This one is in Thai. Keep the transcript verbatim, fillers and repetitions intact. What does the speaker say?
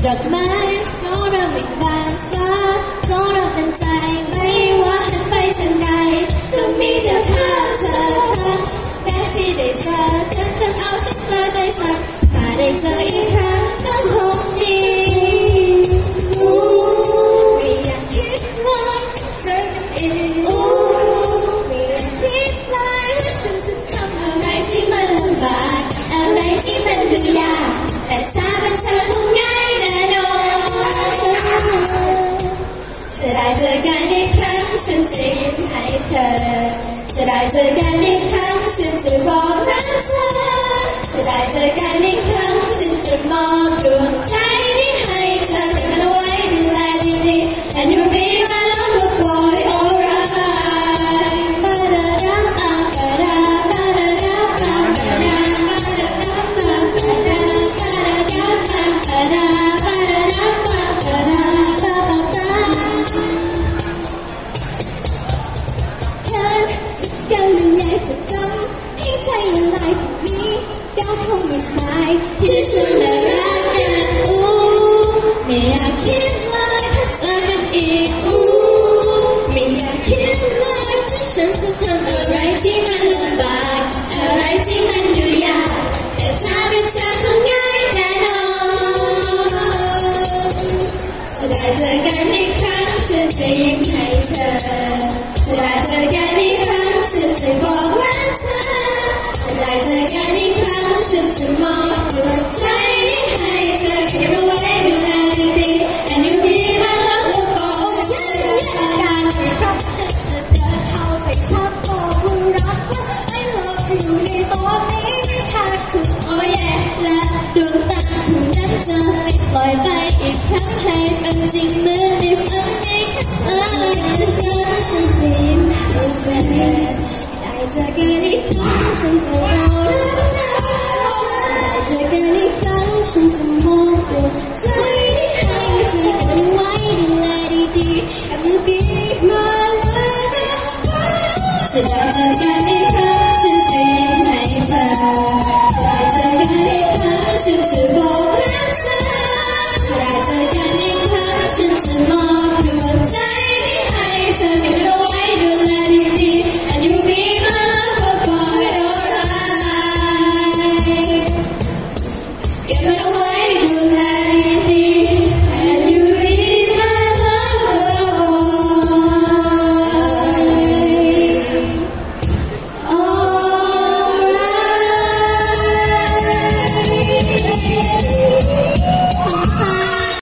ดอกไม้โน้ตเป็นบานฟ้าโน้ตเป็นใจไม่ว่าหันไปทางใดก็มีแต่ภาพเธอแม้ที่ได้เจอฉันจะเอาฉันเธอใจสั่นถ้าได้เจออีกครั้งก็คงดีไม่อยากคิดเลยจะเจอกันอีกไม่อยากคิดเลยว่าฉันจะทำอะไรที่มันลำบากอะไรที่มันดูยากแต่ถ้าเป็นเธอคงง่ายแน่นอนจะได้เจอกันอีกครั้งฉันจะยิ้มให้เธอจะได้เจอกันอีกครั้งฉันจะบอกรักเธอจะได้เจอกันอีกครั้งฉันจะมอบดวงใจนี้ให้เธอเก็บมันเอาไว้ดูแลดีๆ and you'll be my lover boy alright บาดาดาบาดาบาดาดาบาดาบาดาบาดาบาดาบาดาบาดาบาดาบาดาบาดาบาดาบาดากันมันใหญ่จะจำให้ใจละลายแบบนี้เดี๋ยวคงไม่สายที่ฉันได้รักกันอู้ไม่อยากคิดเลยถ้าเจอกันอีกอู้ไม่อยากคิดเลยว่าฉันจะทำอะไรที่มันลำบากอะไรที่มันดูยากแต่ถ้าเป็นเธอคงง่ายแน่นอนจะได้เจอกันอีกครั้งฉันจะยิ้มให้เธอจะได้เจอกันอีกครั้งฉันจะบอกว่าเธอจะได้เจอกันอีกครั้งฉันจะมอบดวงใจนี้ให้เธอเก็บเอาไว้ดูแลดีๆ and you'll be my lover boy ฉันอยากการให้เพราะฉันจะเดินเข้าไปทับบอกว่ารักว่า I love you ในตอนนี้ไม่ขาดคือโอ้ยและดวงตาผู้นั้นจะไม่ปล่อยไปอีกครั้งให้เป็นจริงเหมือนในฝันในเธอฉันฉันจะยิ้มให้เธอได้เจอกันอีกครั้งฉันจะรอรักเธอได้เจอกันอีกครั้งฉันจะมอบดวงใจนี้ให้เธอเก็บมันไว้ดูแลดีๆ and you'll be my lover จะได้เจอกันอีกครั้งฉันจะยิ้มให้เธอได้เจอกันอีกครั้งฉันจะบอกรักเธอจะได้เจอกันอีกครั้งฉันจะมอบดวงใจนี้ให้เธอเก็บมันเอาไว้ดูแลดีๆ and you'll be my lover boy alright เก็บมันเอาไว้ดูแล